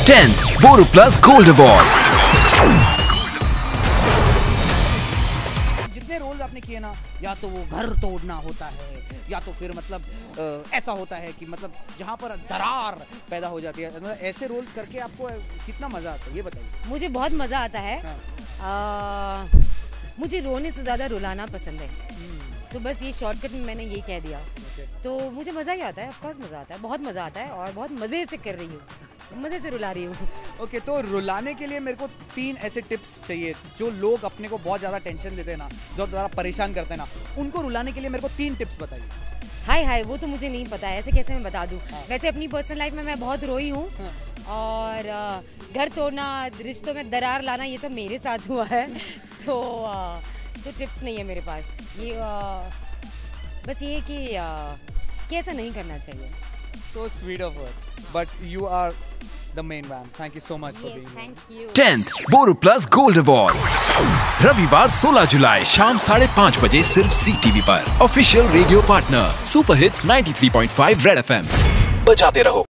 10th BoroPlus Gold Awards। जितने roles आपने किए ना, या तो वो घर तोड़ना होता है, या तो फिर मतलब ऐसा होता है कि मतलब जहाँ पर दरार पैदा हो जाती है, मतलब ऐसे रोल्स करके आपको कितना मजा आता है ये बताइए। मुझे बहुत मजा आता है। हाँ। मुझे रोने से ज्यादा रुलाना पसंद है, तो बस ये शॉर्टकट में मैंने ये कह दिया। तो मुझे मजा ही आता है, ऑफ कोर्स मजा आता है, बहुत मजा आता है और बहुत मजे से कर रही हूँ, मजे से रुला रही हूँ। ओके, तो रुलाने के लिए मेरे को 3 ऐसे टिप्स चाहिए जो लोग अपने को बहुत ज्यादा टेंशन देते हैं ना, जो ज्यादा परेशान करते हैं ना, उनको रुलाने के लिए मेरे को 3 टिप्स बताइए। हाय वो तो मुझे नहीं पता है, ऐसे कैसे मैं बता दूँ। वैसे अपनी पर्सनल लाइफ में मैं बहुत रोई हूँ, और घर तोड़ना, रिश्तों में दरार लाना, ये सब मेरे साथ हुआ है। तो टिप्स नहीं है मेरे पास। ये बस ये कि ऐसा नहीं करना चाहिए। So sweet of her, but you are the main man. Thank you so much for being here. Thank you. 10th BoroPlus Gold Awards, रविवार 16 जुलाई शाम 5:30 बजे सिर्फ CTV पर। Official radio partner super hits 93.5 red FM। बजाते रहो।